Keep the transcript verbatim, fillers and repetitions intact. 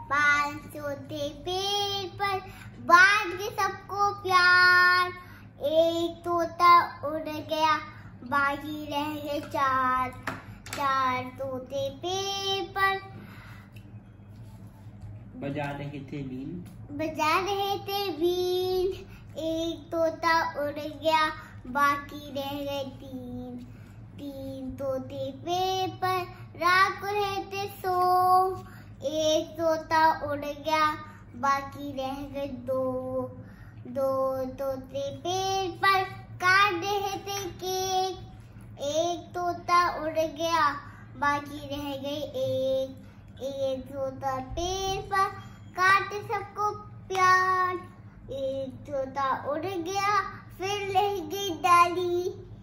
पांच तोते पेड़ पर बांट के सबको प्यार। एक तोता उड़ गया बाकी रह गए चार। चार तोते पेड़ पर बजा रहे थे बीन। बजा रहे थे बीन। एक तोता उड़ गया बाकी रह गए तीन। तीन तोते पेड़ पर रात को रहते सो। एक तोता उड़ गया बाकी रह गए दो। दो तोते पेड़ पर काट रहे थे केक। एक तोता उड़ गया बाकी रह गई एक। एक तोता पेड़ पर काटे सबको प्यार। एक तोता उड़ गया फिर रह गई डाली।